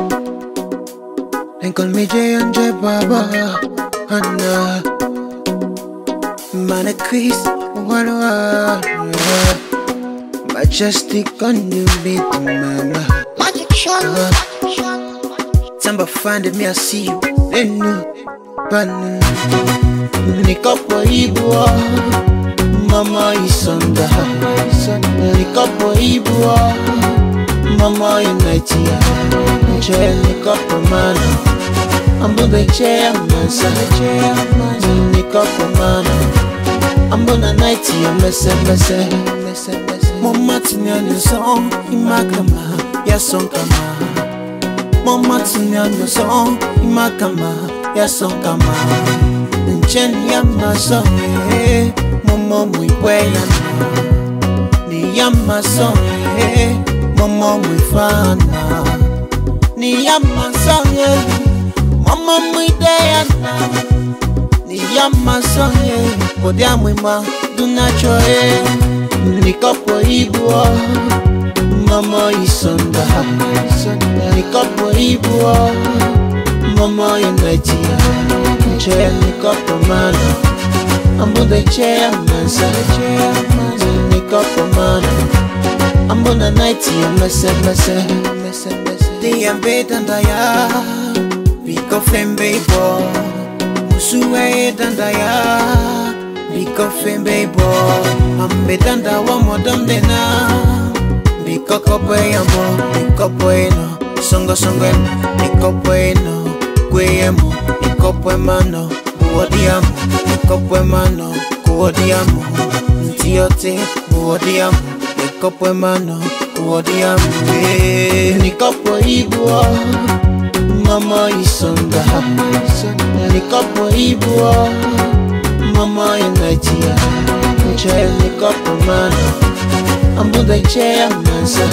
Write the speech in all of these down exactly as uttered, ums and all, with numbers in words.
They call me J and J Baba, Anna. Man a Chris, one one. Majestic on you, beat mama. Magic shot. Somebody find me, I see you. Then no, pan. Ni Kopor Ibua, mama is under. Ni Kopor Ibua, mama in Nigeria. Chair ni Kopor mana. I'm gonna chair man, son. Ni Kopor mana. I'm gonna Nigeria, messe messe messe messe. Mama tini on your song, imakama, ya song kama. Mama tini on your song, imakama, ya song kama. Nchen ya masong, eh, mama mwiwe ya na. Ni ya masong, eh, mama mwifana. Ni ya masong, eh, mama mwide ya na. Ni ya masong, eh, kodia mwima dunacho, eh. Ni Kopor Ibua, mama isonda. Ni Kopor Ibua, mama yenetia. Chair ni Kopor mana, ambo de chair mansa. Ni Kopor mana, ambo na nighty messe messe messe messe. Di ambe dandaya, biko fembe bo. Musuwe dandaya, biko fembe bo. Ambe danda wa modam dena. Biko Kopor yamo, biko bueno. Songo songo emo, biko bueno. Kweyemo, Kopor mano, buodiamo. Kopor mano, buodiamo. Ntiote, buodiamo. Kopor mano, buodiamo. Ni Kopor Ibua, mama isonda. Ni Kopor Ibua, mama in Nigeria. Chair ni Kopor mana. I'm gonna chair man, son.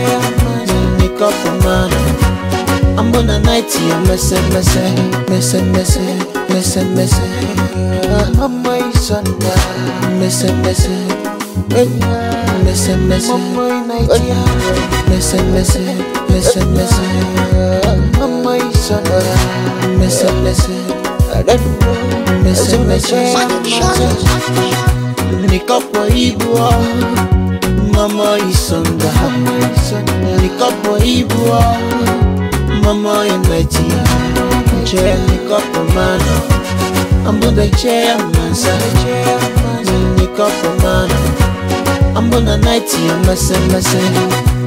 Ni Kopor mana. I'm gonna night here, messe messe messe messe messe messe. Mama isonda, messe messe messe messe. Messe messe messe messe. Mama isonda, messe messe messe messe. Ni Kopor Ibua, mama isonda. Ni Kopor Ibua, mama in Nigeria. Chair ni Kopor mana, ambo de chair mansa. Ni Kopor mana, ambo na nighty messe messe.